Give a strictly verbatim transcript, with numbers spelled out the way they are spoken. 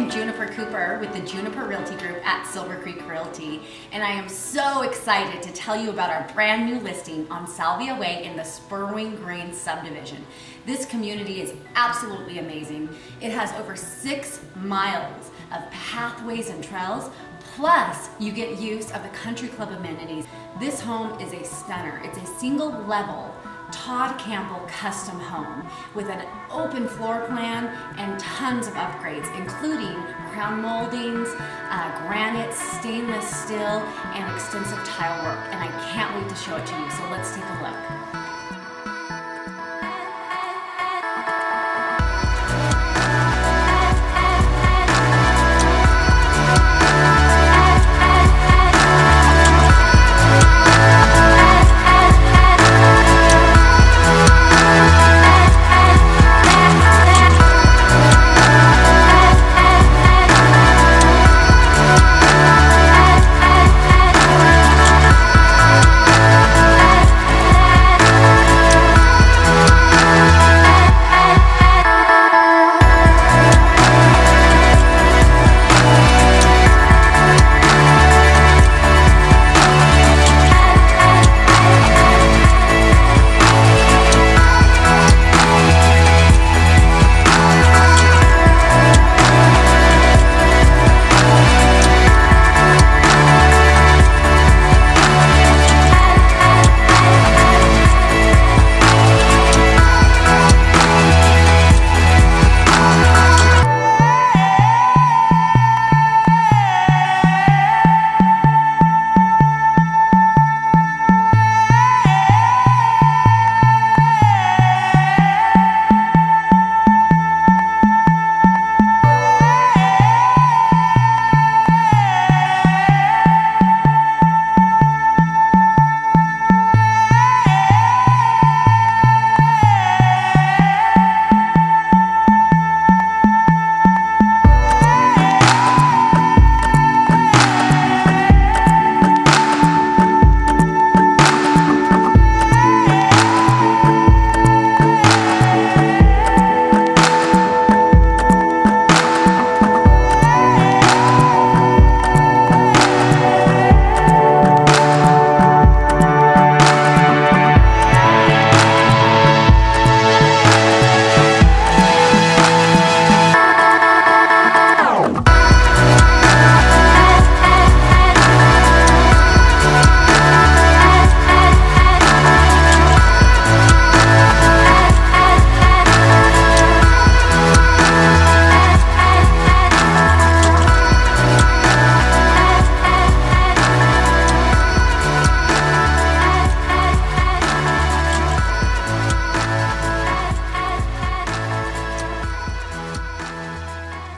am Juniper Cooper with the Juniper Realty Group at Silvercreek Realty, and I am so excited to tell you about our brand new listing on Salvia Way in the SpurWing Greens subdivision. This community is absolutely amazing. It has over six miles of pathways and trails, plus you get use of the country club amenities. This home is a stunner. It's a single level Todd Campbell custom home with an open floor plan and tons of upgrades, including crown moldings, uh, granite, stainless steel, and extensive tile work. And I can't wait to show it to you, so let's take a look.